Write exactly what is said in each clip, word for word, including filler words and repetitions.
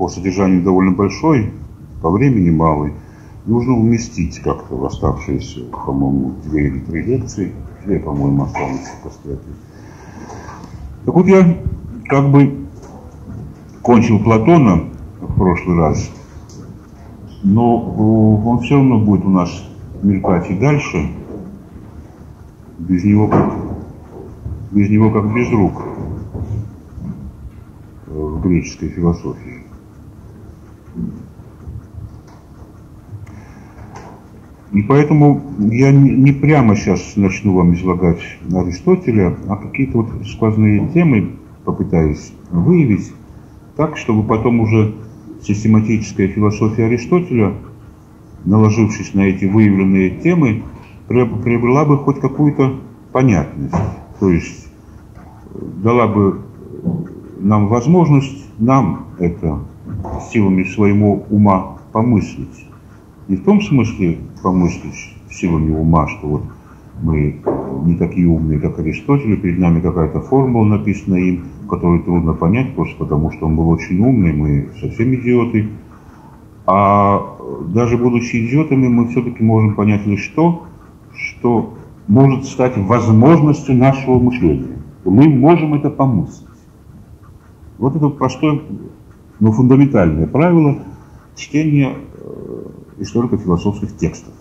по содержанию довольно большой, по времени малый. Нужно уместить как-то в оставшиеся, по-моему, две или три лекции. Две, по-моему, останутся после этого. Так вот, я как бы кончил Платона в прошлый раз, но он все равно будет у нас мелькать и дальше. Без него как, без него как без рук в греческой философии. И поэтому я не прямо сейчас начну вам излагать Аристотеля, а какие-то вот сквозные темы попытаюсь выявить так, чтобы потом уже систематическая философия Аристотеля, наложившись на эти выявленные темы, приобрела бы хоть какую-то понятность. То есть дала бы нам возможность, нам это силами своего ума помыслить. Не в том смысле помыслить силами ума, что вот мы не такие умные, как Аристотель, перед нами какая-то формула написана им, которую трудно понять, просто потому что он был очень умный, мы совсем идиоты. А даже будучи идиотами, мы все-таки можем понять лишь то, что может стать возможностью нашего мышления. Мы можем это помыслить. Вот это простое, но фундаментальное правило чтения историко-философских текстов.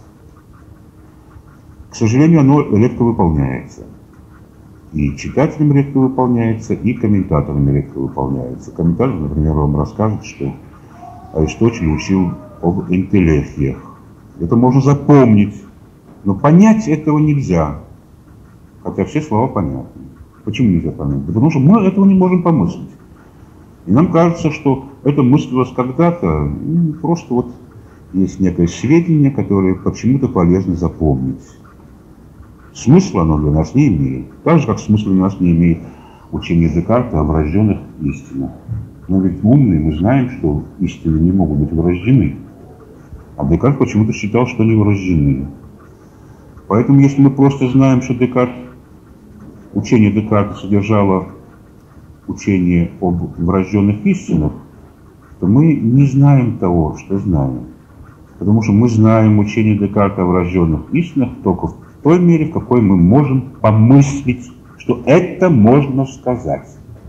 К сожалению, оно редко выполняется. И читателям редко выполняется, и комментаторам редко выполняется. Комментатор, например, вам расскажет, что Аристотель учил об энтелехиях. Это можно запомнить, но понять этого нельзя. Хотя все слова понятны. Почему нельзя понять? Потому что мы этого не можем помыслить. И нам кажется, что это мыслилось когда-то, ну, просто вот есть некое сведение, которое почему-то полезно запомнить. Смысла оно для нас не имеет. Так же, как смысла для нас не имеет учение Декарта о врожденных истинах. Но ведь умные мы знаем, что истины не могут быть врождены. А Декарт почему-то считал, что они врождены. Поэтому, если мы просто знаем, что Декарт, учение Декарта содержало учение об врожденных истинах, то мы не знаем того, что знаем. Потому что мы знаем учение Декарта о врожденных истинах только в той мере, в какой мы можем помыслить, что это можно сказать.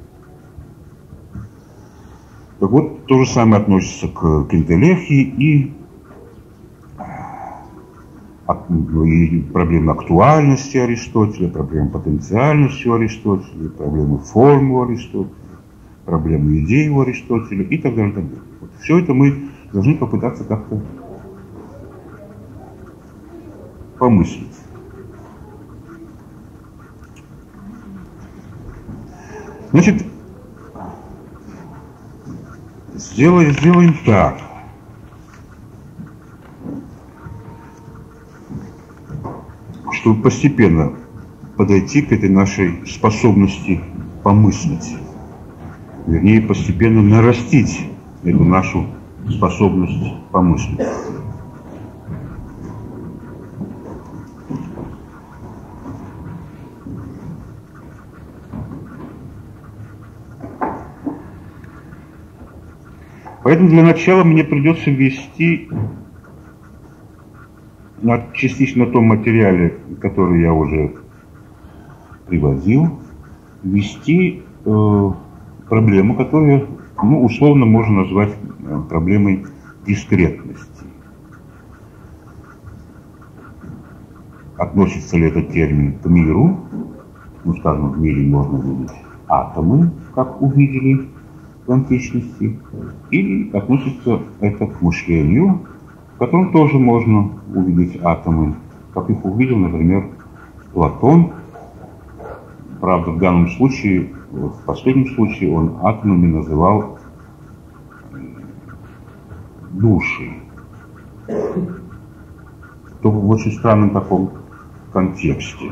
Так вот, то же самое относится к, к интеллехии и, и проблемы актуальности Аристотеля, проблемы потенциальности у Аристотеля, проблемы формы у Аристотеля, проблемы идей у Аристотеля и так далее. И так далее. Вот все это мы должны попытаться как-то помыслить. Значит, сделаем, сделаем так. Чтобы постепенно подойти к этой нашей способности помыслить. Вернее, постепенно нарастить эту нашу способность помыслить. Поэтому для начала мне придется ввести на, частично на том материале, который я уже приводил, ввести э, проблему, которую, ну, условно можно назвать проблемой дискретности. Относится ли этот термин к миру? Ну, скажем, в мире можно видеть атомы, как увидели в античности, или относится это к мышлению, в котором тоже можно увидеть атомы, как их увидел, например, Платон. Правда, в данном случае, вот в последнем случае, он атомами называл души. Только в очень странном таком контексте.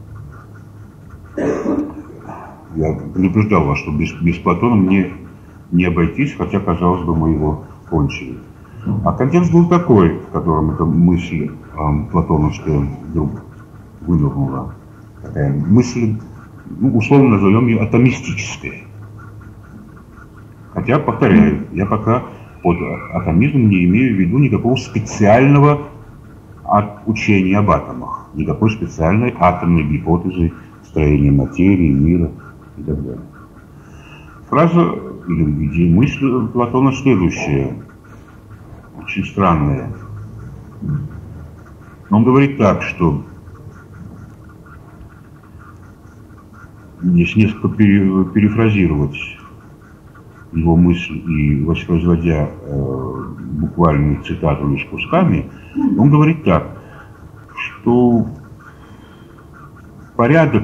Я предупреждал вас, что без, без Платона мне не обойтись, хотя, казалось бы, мы его кончили. А контекст был такой, в котором эта мысль э, платоновская вдруг вынырнула. Такая мысль, ну, условно назовем ее атомистической. Хотя, повторяю, я пока под атомизмом не имею в виду никакого специального от учения об атомах, никакой специальной атомной гипотезы строения материи, мира и так далее. Фраза или идея мысли Платона следующая, очень странная. Он говорит так, что если несколько перефразировать его мысль и воспроизводя э, буквальную цитату лишь кусками, он говорит так, что порядок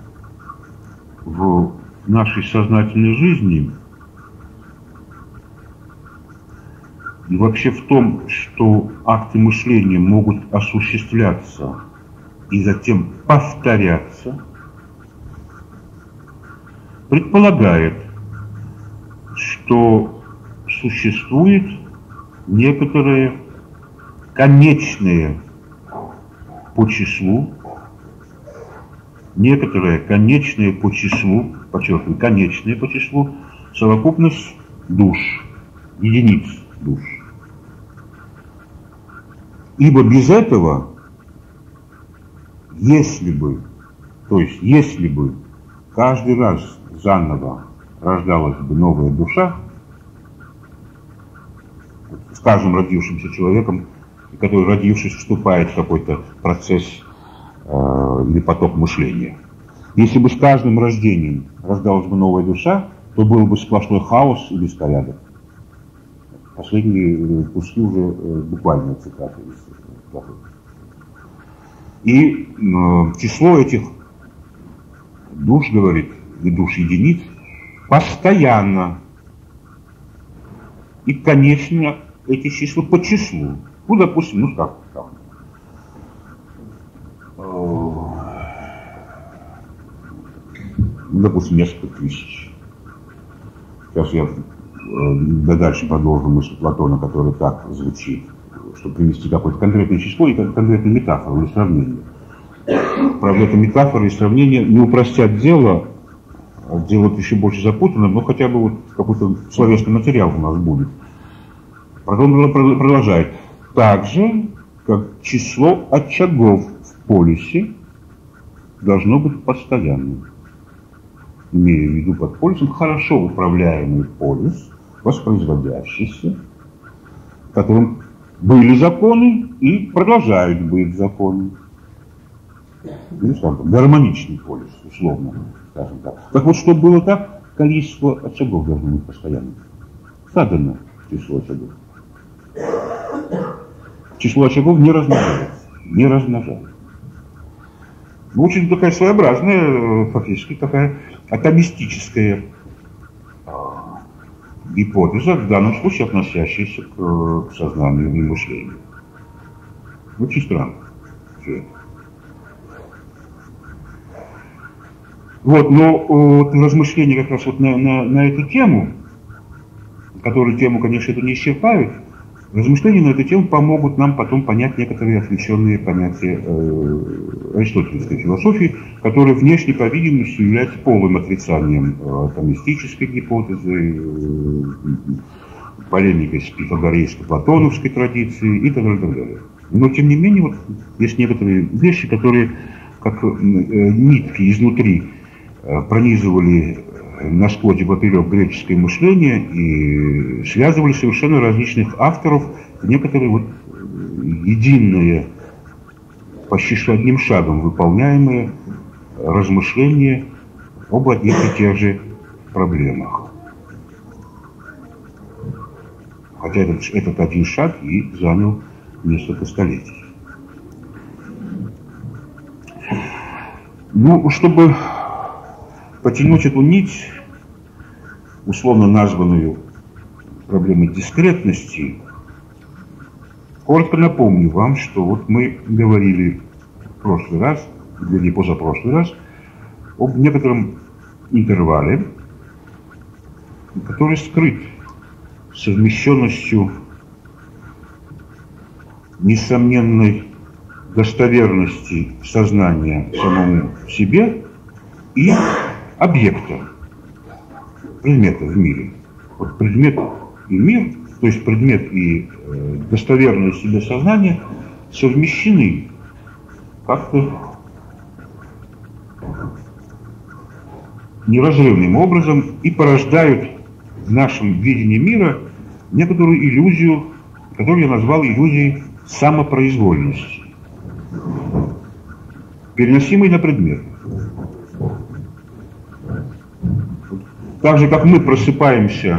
в нашей сознательной жизни и вообще в том, что акты мышления могут осуществляться и затем повторяться, предполагает, что существует некоторые конечные по числу, некоторые конечные по числу, подчеркиваю, конечные по числу, совокупность душ, единиц душ. Ибо без этого, если бы, то есть если бы каждый раз заново рождалась бы новая душа, с каждым родившимся человеком, который, родившись, вступает в какой-то процесс э, или поток мышления. Если бы с каждым рождением рождалась бы новая душа, то был бы сплошной хаос и беспорядок. Последние куски уже э, буквально цитаты. И э, число этих душ, говорит, и душ единиц, постоянно. И, конечно, эти числа по числу. Ну, допустим, ну как там. Ну, допустим, несколько тысяч. Сейчас я да дальше продолжу мысль Платона, которая так звучит, чтобы привести какое-то конкретное число и конкретную метафору или сравнение. Правда, эта метафора и сравнение не упростят дело, делают еще больше запутанным, но хотя бы вот какой-то словесный материал у нас будет. Потом продолжает. Так же, как число очагов в полюсе должно быть постоянным. Имея в виду под полюсом хорошо управляемый полюс, воспроизводящийся, в котором были законы и продолжают быть законы. Или, скажем, гармоничный полюс, условно, скажем так. Так вот, чтобы было так, количество очагов должно быть постоянным. Задано число очагов. Число очагов не размножается. Не размножается. Ну, очень такая своеобразная, фактически такая атомистическая а, гипотеза, в данном случае относящаяся к, к сознанию и мышлению. Очень странно все это. Вот, но вот, размышления как раз вот на, на, на эту тему, которые тему, конечно, это не исчерпают, размышления на эту тему помогут нам потом понять некоторые отвлеченные понятия э, аристотелевской философии, которые внешне, по-видимому, являются полным отрицанием э, атомистической гипотезы, э, полемикой с пифагорейско-платоновской традицией и так далее, так далее. Но, тем не менее, вот, есть некоторые вещи, которые, как э, нитки изнутри, э, пронизывали насквозь и поперек греческое мышление и связывали совершенно различных авторов в некоторые вот единые, почти что одним шагом выполняемые размышления об одних и тех же проблемах. Хотя этот, этот один шаг и занял несколько столетий. Ну, чтобы потянуть эту нить, условно названную проблемой дискретности, коротко напомню вам, что вот мы говорили в прошлый раз, или позапрошлый раз, об некотором интервале, который скрыт совмещенностью несомненной достоверности сознания самому себе и объекта, предмета в мире, Вот предмет и мир, то есть предмет и э, достоверное себе сознание совмещены как-то неразрывным образом и порождают в нашем видении мира некоторую иллюзию, которую я назвал иллюзией самопроизвольности, переносимой на предмет. Так же, как мы просыпаемся,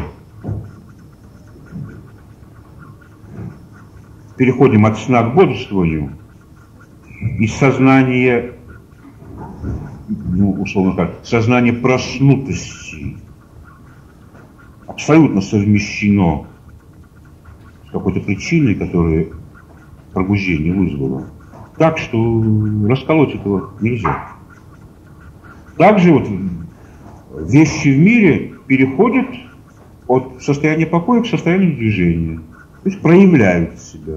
переходим от сна к бодрствованию, из сознания, ну, условно так, сознание проснутости абсолютно совмещено с какой-то причиной, которая пробуждение вызвало, так что расколоть этого нельзя. Также вот вещи в мире переходят от состояния покоя к состоянию движения, то есть проявляют себя.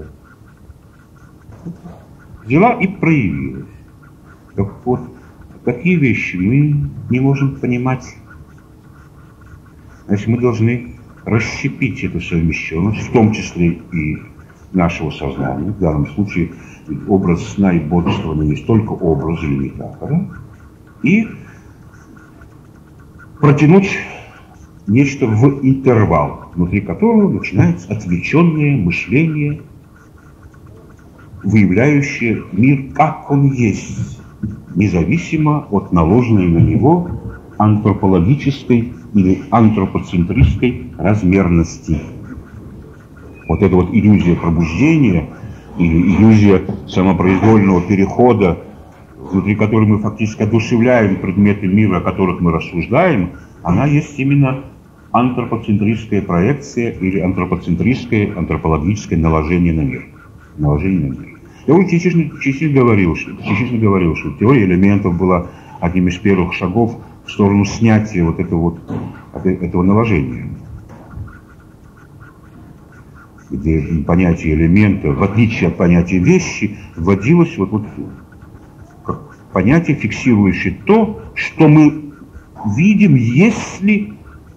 Взяла и проявилась. Так вот, такие вещи мы не можем понимать. Значит, мы должны расщепить эту совмещенность, в том числе и нашего сознания. В данном случае образ сна и бодрствования есть только образ или метафора. И протянуть нечто в интервал, внутри которого начинается отвлеченное мышление, выявляющее мир, как он есть, независимо от наложенной на него антропологической или антропоцентристской размерности. Вот эта вот иллюзия пробуждения или иллюзия самопроизвольного перехода, внутри которой мы фактически одушевляем предметы мира, о которых мы рассуждаем, она есть именно антропоцентристская проекция или антропоцентристское антропологическое наложение на мир. Наложение на мир. Я уже частично, частично, говорил, что, частично говорил, что теория элементов была одним из первых шагов в сторону снятия вот этого, вот, этого наложения. Где понятие элемента, в отличие от понятия вещи, вводилось вот, вот как понятие, фиксирующее то, что мы видим, если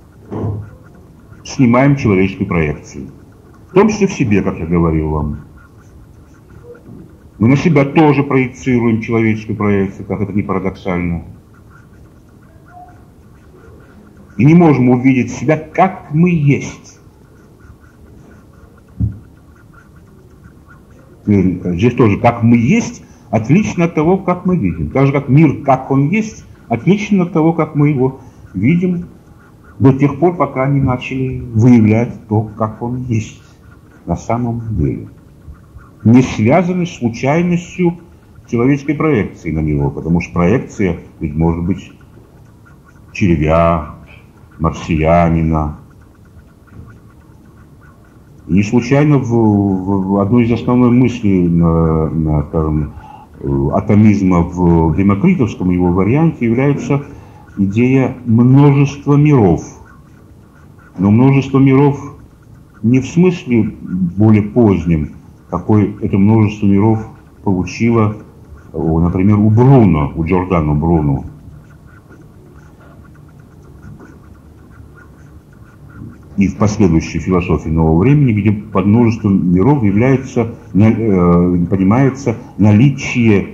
снимаем человеческую проекцию. В том числе в себе, как я говорил вам. Мы на себя тоже проецируем человеческую проекцию, как это ни парадоксально. И не можем увидеть себя, как мы есть. Здесь тоже, как мы есть, отлично от того, как мы видим. Так же, как мир, как он есть, отлично от того, как мы его видим, до тех пор, пока не начали выявлять то, как он есть на самом деле. Не связаны с случайностью человеческой проекции на него, потому что проекция ведь может быть червя, марсианина. И не случайно в, в, в одной из основных мыслей на, на, скажем, атомизма в демокритовском его варианте является идея множества миров. Но множество миров не в смысле более позднем, какое это множество миров получило, например, у Бруно, у Джордано Бруно. И в последующей философии нового времени, где под множеством миров является, э, понимается наличие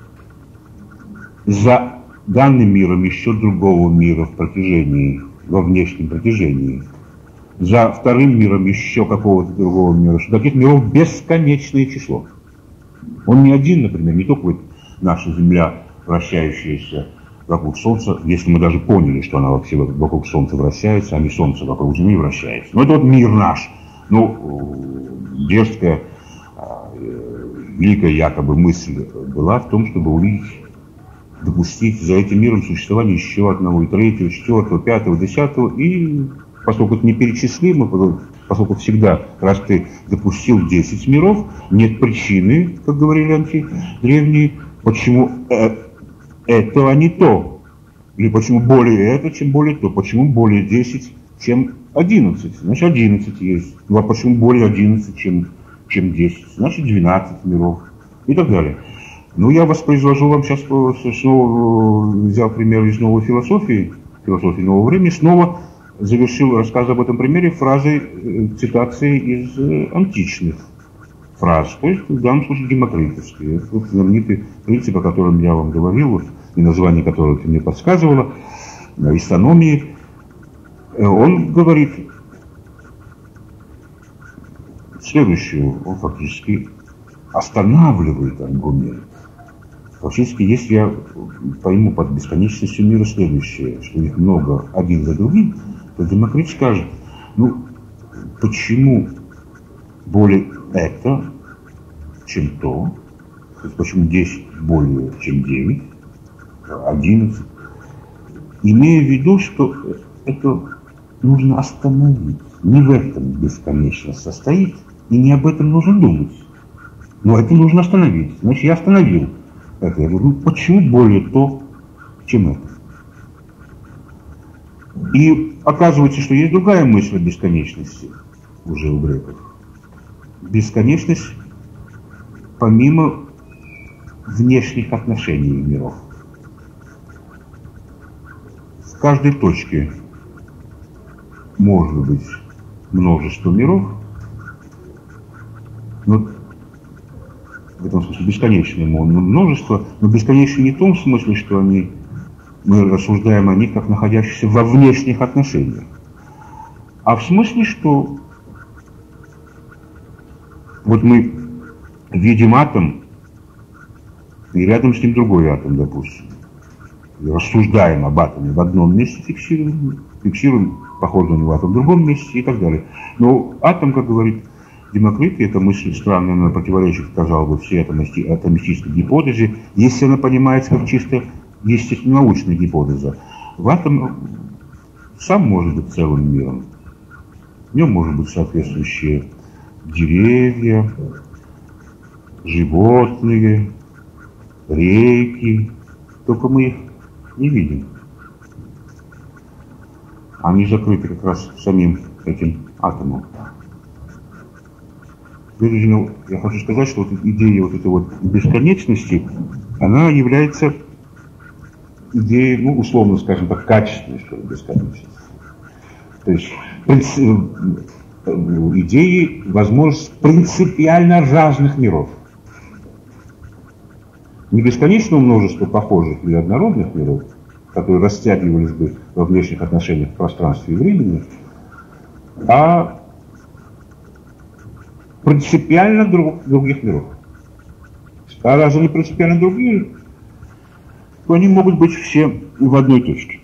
за данным миром еще другого мира в протяжении, во внешнем протяжении. За вторым миром еще какого-то другого мира, что таких миров бесконечное число. Он не один, например, не только вот наша Земля, вращающаяся вокруг Солнца, если мы даже поняли, что она вообще вокруг Солнца вращается, а не Солнце вокруг Земли вращается. Но это вот мир наш. Ну, дерзкая, великая якобы мысль была в том, чтобы увидеть, допустить за этим миром существование еще одного, и третьего, четвертого, пятого, десятого, и поскольку это неперечислимо, поскольку всегда, раз ты допустил десять миров, нет причины, как говорили антидревние, почему э, это, а не то. Или почему более это, чем более то. Почему более десять, чем одиннадцать. Значит, одиннадцать есть. Ну, а почему более одиннадцать, чем, чем десять. Значит, двенадцать миров. И так далее. Ну, я воспроизвожу вам сейчас, снова взял пример из новой философии, философии нового времени, снова завершил рассказ об этом примере фразой, цитацией из античных фраз, то есть в данном случае демокритовские. Это вот знаменитый принцип, о котором я вам говорил, вот, и название которого ты мне подсказывала, истономии. Он говорит следующее, он фактически останавливает аргумент. Фактически, если я пойму под бесконечностью мира следующее, что их много один за другим, то Демокрит скажет, ну, почему более это, чем то, то есть почему десять более, чем девять, одиннадцать, имея в виду, что это нужно остановить. Не в этом бесконечность состоит, и не об этом нужно думать. Но это нужно остановить. Значит, я остановил это. Я говорю, ну почему более то, чем это? И оказывается, что есть другая мысль о бесконечности уже у греков. Бесконечность помимо внешних отношений миров. В каждой точке может быть множество миров, но в этом смысле бесконечное множество, но бесконечно не в том смысле, что они, мы рассуждаем о них как находящихся во внешних отношениях, а в смысле, что вот мы видим атом, и рядом с ним другой атом, допустим. И рассуждаем об атоме в одном месте, фиксируем, фиксируем похожий на него атом в другом месте и так далее. Но атом, как говорит Демокрит, эта мысль странная, она противоречит, казалось бы, всей атомистической гипотезе, если она понимается как чисто естественно-научная гипотеза. В атом сам может быть целым миром. В нем может быть соответствующие деревья, животные, реки, только мы их не видим. Они закрыты как раз самим этим атомом. Теперь, я хочу сказать, что вот идея вот этой вот бесконечности, она является идеей, ну, условно скажем так, качественной, что ли, бесконечности. То есть идеей возможность принципиально разных миров. Не бесконечного множества похожих или однородных миров, которые растягивались бы во внешних отношениях в пространстве и времени, а принципиально друг, других миров. А раз они принципиально другие, то они могут быть все в одной точке.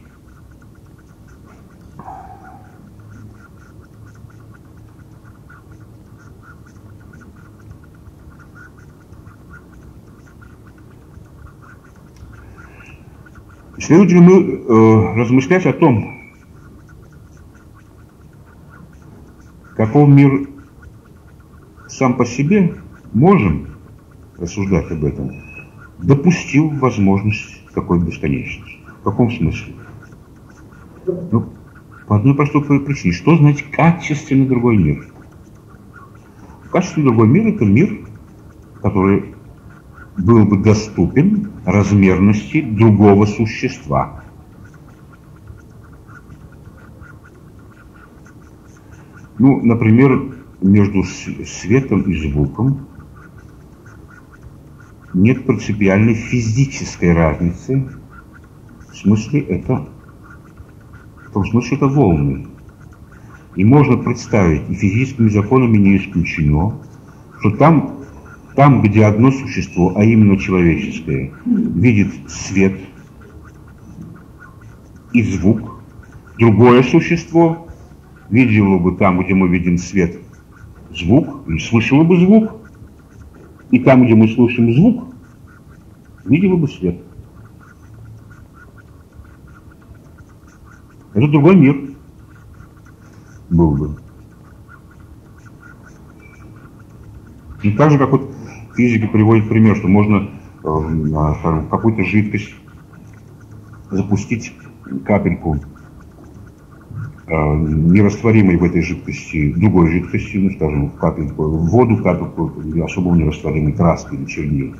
Следует ли мы э, размышлять о том, каков мир сам по себе, можем рассуждать об этом, допустив возможность такой бесконечности. В каком смысле? Ну, по одной простой причине. Что значит качественно другой мир? Качественно другой мир – это мир, который был бы доступен размерности другого существа. Ну, например, между светом и звуком нет принципиальной физической разницы. В смысле это, в том смысле это волны. И можно представить, и физическими законами не исключено, что там, там, где одно существо, а именно человеческое, видит свет и звук, другое существо видело бы там, где мы видим свет, звук, и слышало бы звук, и там, где мы слышим звук, видело бы свет. Это другой мир был бы. И так же, как вот физики приводят пример, что можно в какую-то жидкость запустить капельку нерастворимой в этой жидкости, другой жидкости, ну, скажем, в капельку, в воду, капельку особо нерастворимой краски или чернил,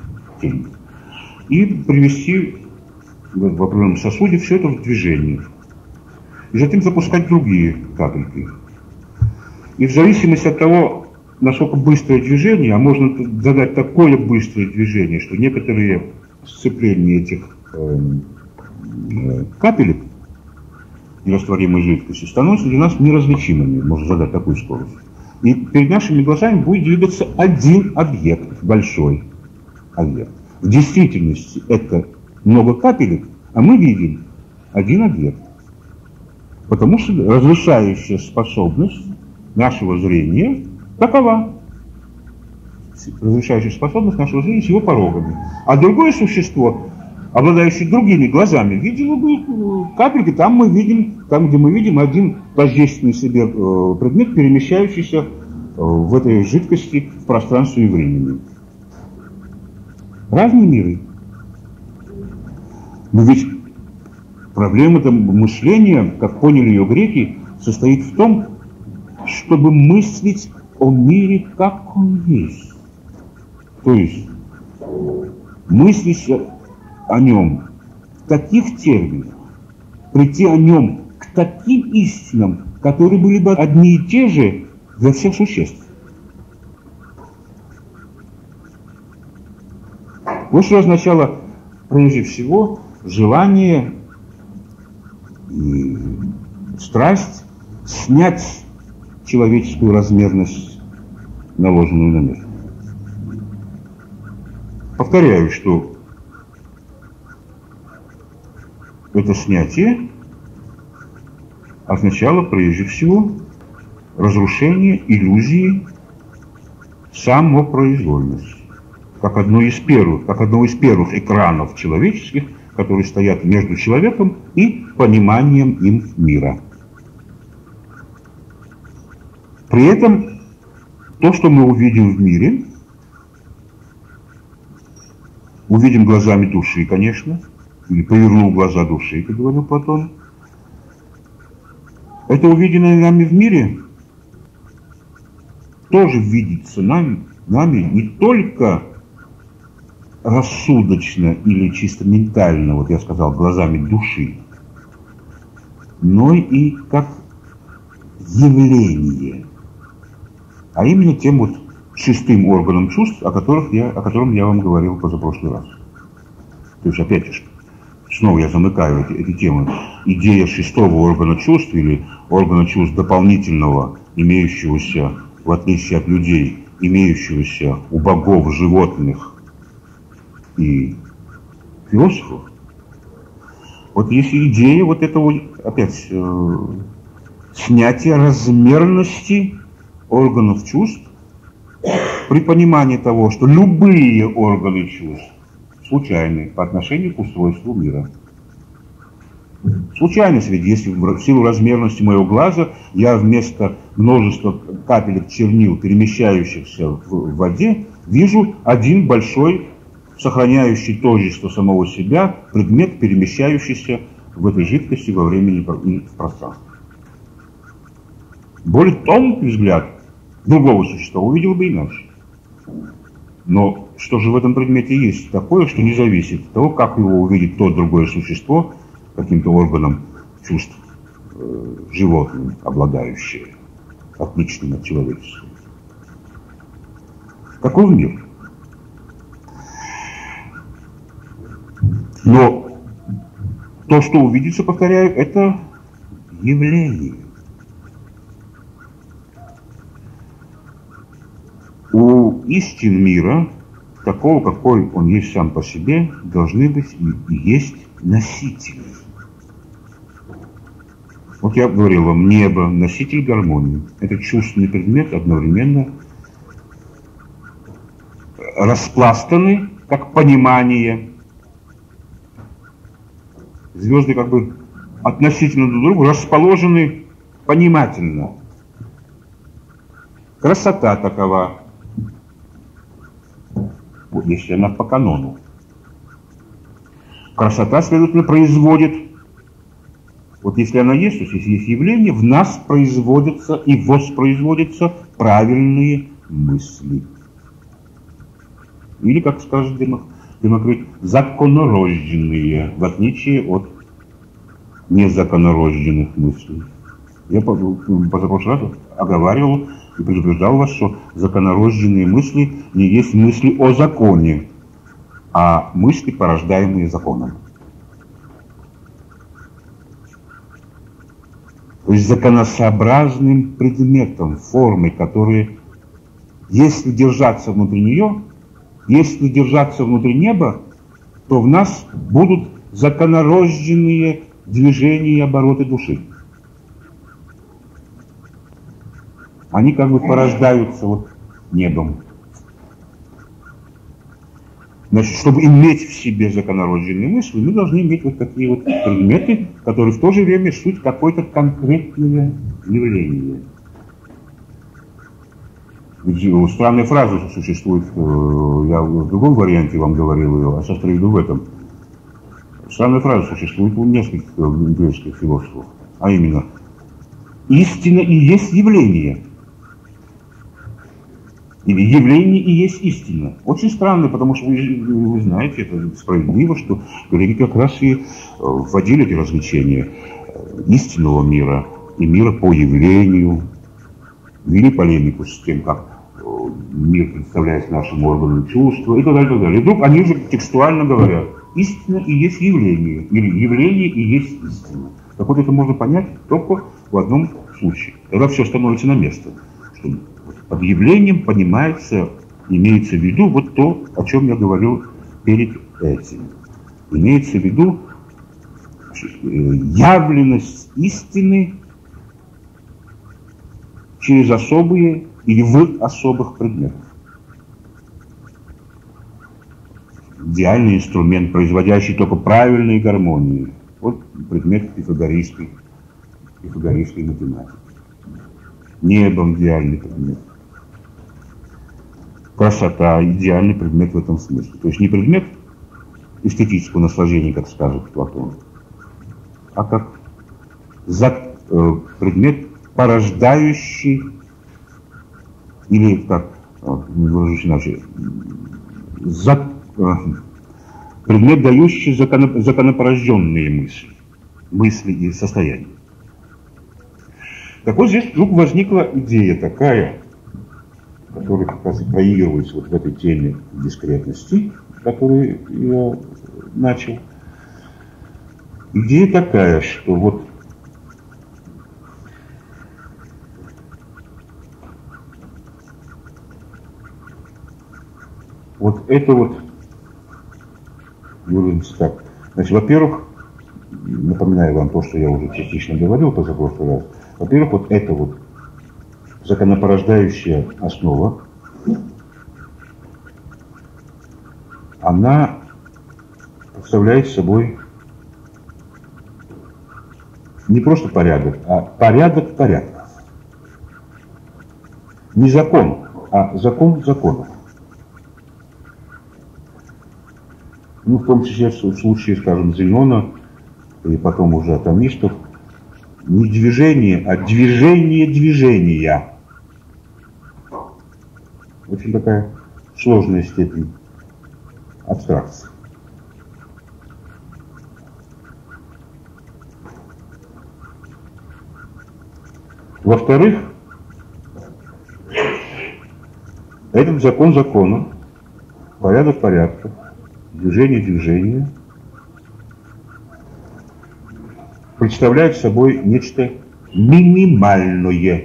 и привести в определенном сосуде все это в движение. и затем запускать другие капельки. И в зависимости от того, насколько быстрое движение, а можно задать такое быстрое движение, что некоторые сцепления этих э, э, капелек нерастворимой жидкости становятся для нас неразличимыми, можно задать такую скорость. И перед нашими глазами будет двигаться один объект, большой объект. В действительности это много капелек, а мы видим один объект. Потому что разрешающая способность нашего зрения такова. Разрешающая способность нашего зрения с его порогами. А другое существо, обладающее другими глазами, видело бы капельки, там мы видим, там, где мы видим один тождественный себе предмет, перемещающийся в этой жидкости в пространстве и времени. Разные миры. Но ведь проблема мышления, как поняли ее греки, состоит в том, чтобы мыслить о мире, как он есть. То есть мыслить о нем в таких терминах, прийти о нем к таким истинам, которые были бы одни и те же для всех существ. Вот что означало, прежде всего, желание и страсть снять человеческую размерность, наложенную на мир. Повторяю, что это снятие означало прежде всего разрушение иллюзии самопроизвольности, как одно из первых, как одного из первых экранов человеческих, которые стоят между человеком и пониманием им мира. При этом то, что мы увидим в мире, увидим глазами души, конечно, или повернув глаза души, как говорил Платон, это увиденное нами в мире тоже видится нами, нами не только рассудочно или чисто ментально, вот я сказал, глазами души, но и как явление, а именно тем вот шестым органом чувств, о, которых я, о котором я вам говорил позапрошлый раз. То есть, опять же, снова я замыкаю эти, эти темы. Идея шестого органа чувств или органа чувств дополнительного, имеющегося, в отличие от людей, имеющегося у богов, животных и философов. Вот если идея вот этого, опять, э, снятия размерности органов чувств при понимании того, что любые органы чувств случайны по отношению к устройству мира. Случайность, ведь если в силу размерности моего глаза я вместо множества капелек чернил, перемещающихся в воде, вижу один большой, сохраняющий тождество самого себя, предмет, перемещающийся в этой жидкости во времени и в пространстве. Более тонкий взгляд другого существа увидел бы иначе. Но что же в этом предмете есть такое, что не зависит от того, как его увидит то другое существо, каким-то органом чувств э, животным, обладающее, отличным от человеческого. Каков мир? Но то, что увидится, повторяю, это явление. У истин мира, такого, какой он есть сам по себе, должны быть и есть носители. Вот я говорил вам, небо, носитель гармонии. Это чувственный предмет, одновременно распластаны, как понимание. Звезды как бы относительно друг к другу расположены понимательно. Красота такова, если она по канону. Красота, следовательно, производит, вот если она есть, то есть если есть явление, в нас производятся и воспроизводятся правильные мысли. Или, как скажет Демокрит, законорожденные, в отличие от незаконорожденных мыслей. Я позапрошлый раз оговаривал и предупреждал вас, что законорожденные мысли не есть мысли о законе, а мысли, порождаемые законом. То есть законосообразным предметом, формой, которые, если держаться внутри нее, если держаться внутри неба, то в нас будут законорожденные движения и обороты души. Они как бы порождаются вот небом. Значит, чтобы иметь в себе законорожденные мысли, мы должны иметь вот такие вот предметы, которые в то же время суть какое-то конкретное явление. Ведь странная фраза существует, я в другом варианте вам говорил ее, а сейчас приведу в этом. Странная фраза существует у нескольких греческих философов, а именно «истина и есть явление». Или явление и есть истина. Очень странно, потому что вы, вы знаете, это справедливо, что греки как раз и вводили эти различения истинного мира и мира по явлению, вели полемику с тем, как мир представляется нашим органом чувства и так далее, и так далее. И вдруг они же текстуально говорят, истина и есть явление, или явление и есть истина. Так вот это можно понять только в одном случае. Тогда все становится на место. Что под явлением понимается, имеется в виду вот то, о чем я говорил перед этим. Имеется в виду явленность истины через особые или в особых предметах. Идеальный инструмент, производящий только правильные гармонии. Вот предмет пифагорейской, пифагорейской математики. Небом идеальный предмет. Красота – идеальный предмет в этом смысле. То есть не предмет эстетического наслаждения, как скажет Платон, а как за, э, предмет, порождающий, или как, выражусь иначе, за, э, предмет, дающий законо, законопорожденные мысли, мысли и состояния. Так вот здесь вдруг возникла идея такая, который как раз и проигрывается вот в этой теме дискретности, которую я начал. Идея такая, что вот вот это вот, выразимся так, значит, во-первых, напоминаю вам то, что я уже частично говорил позапрошлый раз, во-первых, вот это вот законопорождающая основа, она представляет собой не просто порядок, а порядок порядков. Не закон, а закон законов. Ну, в том числе в случае, скажем, Зенона и потом уже атомистов, не движение, а движение движения. Очень такая сложная степень абстракции. Во-вторых, этот закон закона, порядок порядка, движение движения представляет собой нечто минимальное.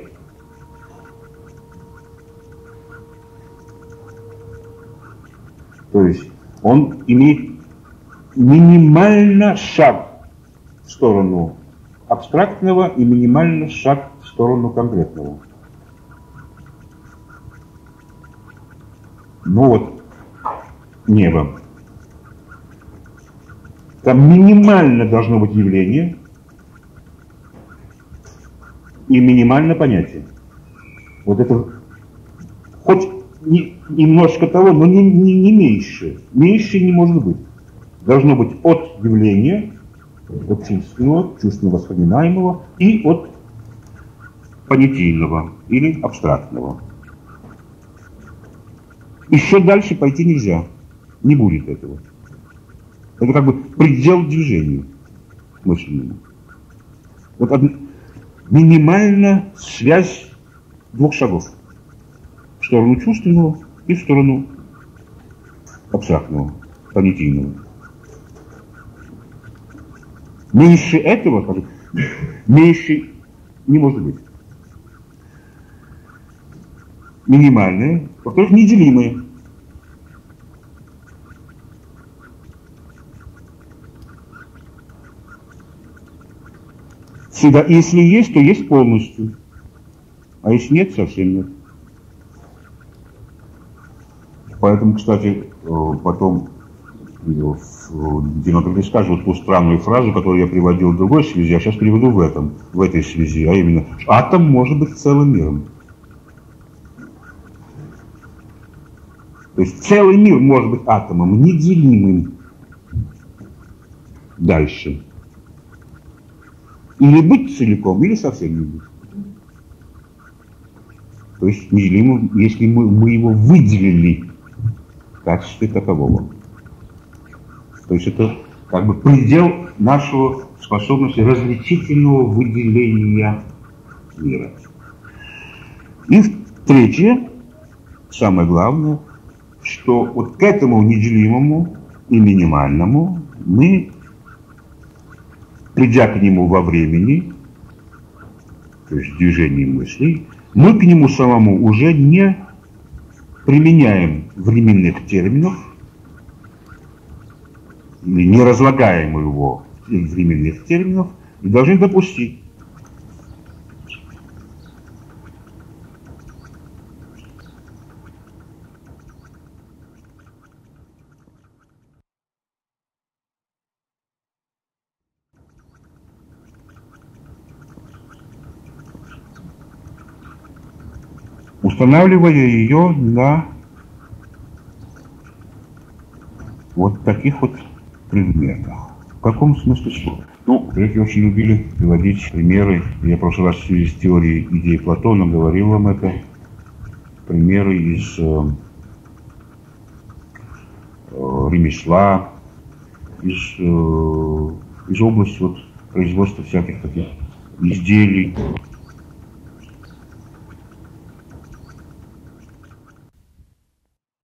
То есть он имеет минимально шаг в сторону абстрактного и минимально шаг в сторону конкретного. Ну вот, небо. Там минимально должно быть явление и минимально понятие. Вот это хоть не, немножко того, но не, не, не меньше. Меньше не может быть. Должно быть от явления, от чувственного, чувственно воспринимаемого и от понятийного или абстрактного. Еще дальше пойти нельзя. Не будет этого. Это как бы предел движению мысленному. Вот од... минимальная связь двух шагов. В сторону чувственного и в сторону абстрактного, понятийного. Меньше этого, меньше не может быть. Минимальное, во-вторых, неделимое. Всегда, если есть, то есть полностью. А если нет, совсем нет. Поэтому, кстати, потом Демокрит скажет ту странную фразу, которую я приводил в другой связи, а сейчас приведу в этом, в этой связи, а именно, атом может быть целым миром. То есть целый мир может быть атомом, неделимым. Дальше. Или быть целиком, или совсем не быть. То есть неделимым, если мы, мы его выделили в качестве такового. То есть это как бы предел нашего способности различительного выделения мира. И третье, самое главное, что вот к этому неделимому и минимальному мы, придя к нему во времени, то есть в движении мыслей, мы к нему самому уже не применяем временных терминов, или не разлагаем его из временных терминов, и должны допустить. Устанавливая ее на вот таких вот предметах. В каком смысле слова? Ну, греки очень любили приводить примеры. Я в прошлый раз в связи с теорией идей Платона говорил вам это. Примеры из э, э, ремесла, из, э, из области вот, производства всяких таких изделий.